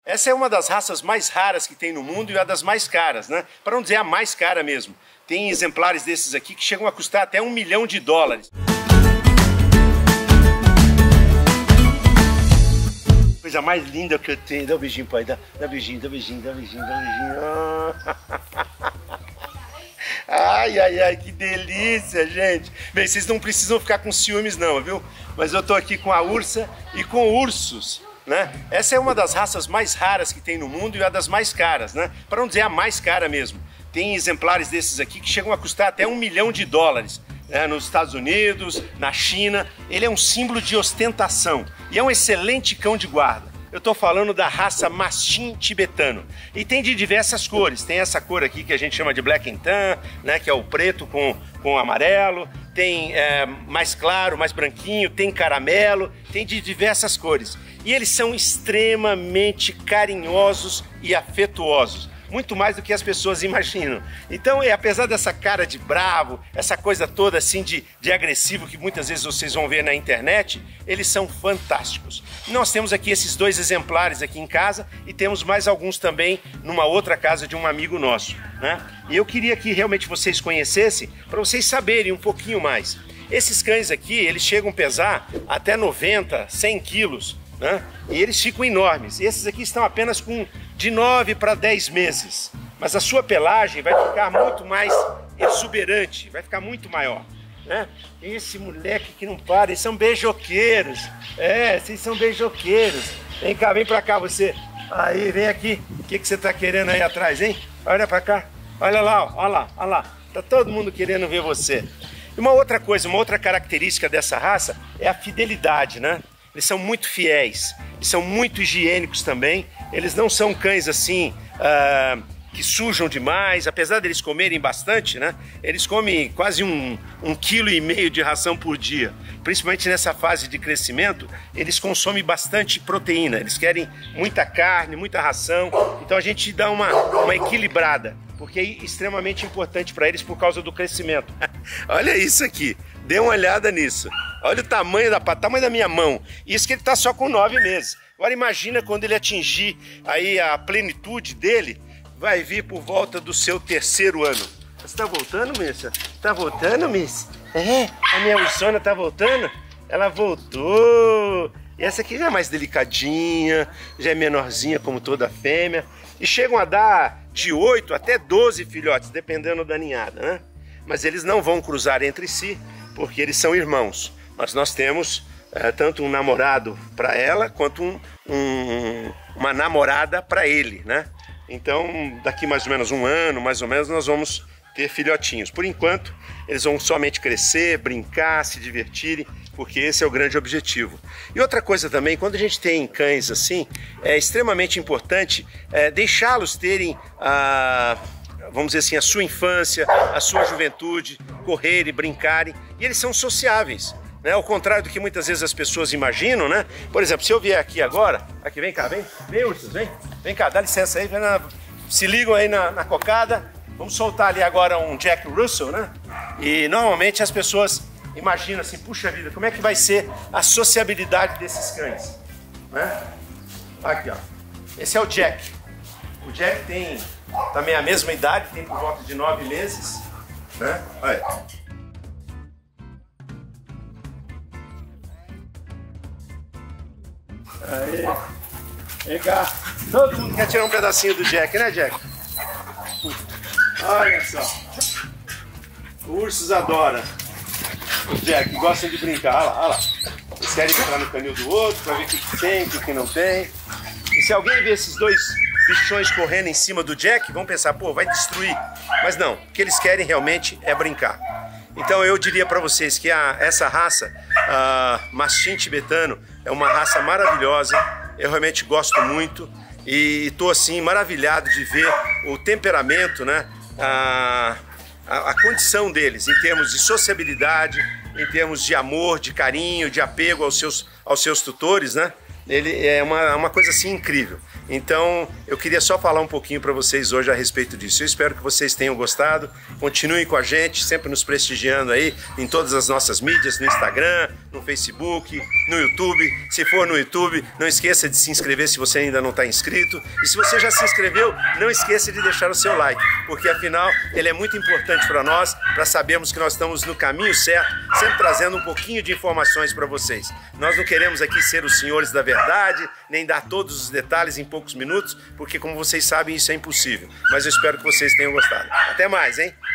Essa é uma das raças mais raras que tem no mundo e uma das mais caras, né? Para não dizer a mais cara mesmo. Tem exemplares desses aqui que chegam a custar até $1 milhão. Coisa mais linda que eu tenho. Dá um beijinho, pai. Dá beijinho, dá beijinho, dá beijinho, dá beijinho. Ai, ai, ai, que delícia, gente. Bem, vocês não precisam ficar com ciúmes não, viu? Mas eu tô aqui com a Ursa e com ursos, né? Essa é uma das raças mais raras que tem no mundo e uma das mais caras, né? Para não dizer a mais cara mesmo. Tem exemplares desses aqui que chegam a custar até $1 milhão, né? Nos Estados Unidos, na China. Ele é um símbolo de ostentação e é um excelente cão de guarda. Eu estou falando da raça Mastim tibetano. E tem de diversas cores. Tem essa cor aqui que a gente chama de Black and Tan, né, que é o preto com amarelo. Tem mais claro, mais branquinho, tem caramelo, tem de diversas cores. E eles são extremamente carinhosos e afetuosos. Muito mais do que as pessoas imaginam. Então, apesar dessa cara de bravo, essa coisa toda assim de agressivo que muitas vezes vocês vão ver na internet, eles são fantásticos. Nós temos aqui esses 2 exemplares aqui em casa e temos mais alguns também numa outra casa de um amigo nosso, né? E eu queria que realmente vocês conhecessem, para vocês saberem um pouquinho mais. Esses cães aqui, eles chegam a pesar até 90, 100 quilos, né? E eles ficam enormes. Esses aqui estão apenas com de 9 para 10 meses. Mas a sua pelagem vai ficar muito mais exuberante, vai ficar muito maior, né? Esse moleque que não para, eles são beijoqueiros. Vocês são beijoqueiros. Vem cá, vem pra cá você. Aí, vem aqui. O que você tá querendo aí atrás, hein? Olha pra cá. Olha lá, ó. Olha lá, olha lá. Tá todo mundo querendo ver você. E uma outra coisa, uma outra característica dessa raça é a fidelidade, né? Eles são muito fiéis, eles são muito higiênicos também, eles não são cães assim que sujam demais, apesar deles comerem bastante, né? Eles comem quase 1,5 kg de ração por dia, principalmente nessa fase de crescimento, eles consomem bastante proteína, eles querem muita carne, muita ração, então a gente dá uma equilibrada, porque é extremamente importante para eles por causa do crescimento. Olha isso aqui, dê uma olhada nisso. Olha o tamanho da minha mão. Isso que ele está só com 9 meses. Agora imagina quando ele atingir aí a plenitude dele, vai vir por volta do seu 3º ano. Você está voltando, Missa? Está voltando, Miss? A minha ursona está voltando? Ela voltou. E essa aqui já é mais delicadinha, já é menorzinha como toda fêmea. E chegam a dar de 8 até 12 filhotes, dependendo da ninhada, né? Mas eles não vão cruzar entre si, porque eles são irmãos. Mas nós temos tanto um namorado para ela, quanto uma namorada para ele, né? Então, daqui mais ou menos 1 ano, mais ou menos, nós vamos ter filhotinhos. Por enquanto, eles vão somente crescer, brincar, se divertirem, porque esse é o grande objetivo. E outra coisa também, quando a gente tem cães assim, é extremamente importante deixá-los terem vamos dizer assim, a sua infância, a sua juventude, correrem, brincarem, e eles são sociáveis, né? Ao contrário do que muitas vezes as pessoas imaginam, né? Por exemplo, se eu vier aqui agora, aqui, vem cá, vem ursos, vem cá, dá licença aí, se ligam aí na cocada, vamos soltar ali agora um Jack Russell, né? E normalmente as pessoas imaginam assim, puxa vida, como é que vai ser a sociabilidade desses cães, né? Aqui, ó, esse é o Jack. O Jack tem também a mesma idade, tem por volta de 9 meses, né? Olha. Aí, vem cá. Todo mundo quer tirar um pedacinho do Jack, né, Jack? Olha só. Ursos adoram o Jack, gostam de brincar, olha lá. Eles querem entrar no canil do outro para ver o que tem, o que não tem. E se alguém ver esses 2 bichões correndo em cima do Jack, vão pensar, pô, vai destruir. Mas não, o que eles querem realmente é brincar. Então eu diria para vocês que essa raça, Mastim tibetano, é uma raça maravilhosa. Eu realmente gosto muito e estou assim maravilhado de ver o temperamento, né? A condição deles em termos de sociabilidade, em termos de amor, de carinho, de apego aos seus tutores, né? ele é uma coisa assim incrível. Então, eu queria só falar um pouquinho para vocês hoje a respeito disso. Eu espero que vocês tenham gostado. Continuem com a gente, sempre nos prestigiando aí em todas as nossas mídias, no Instagram, no Facebook, no YouTube. Se for no YouTube, não esqueça de se inscrever se você ainda não está inscrito. E se você já se inscreveu, não esqueça de deixar o seu like, porque afinal ele é muito importante para nós, para sabermos que nós estamos no caminho certo, sempre trazendo um pouquinho de informações para vocês. Nós não queremos aqui ser os senhores da verdade, nem dar todos os detalhes em poucos minutos, porque como vocês sabem isso é impossível. Mas eu espero que vocês tenham gostado. Até mais, hein?